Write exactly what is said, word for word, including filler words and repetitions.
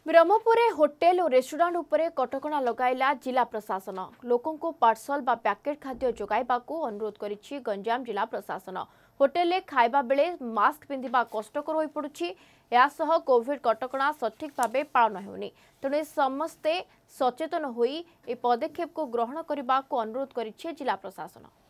Brahmapur hotel और restaurant उपरे कटकणा लगाइला जिला प्रशासन। लोकों को पार्सल बा पैकेट खाद्य जोगाइबा को अनुरोध करिछि गंजाम जिला प्रशासन। होटेल खाइबा बेले मास्क पिंधिबा कष्टकर होई पड़ुछि। यासह कोविड कटकणा सठिक भावे पालन हेउनी, तेणु समस्ते सचेतन होई ए पदक्षेप को ग्रहण करने को अनुरोध करिछि जिला प्रशासन।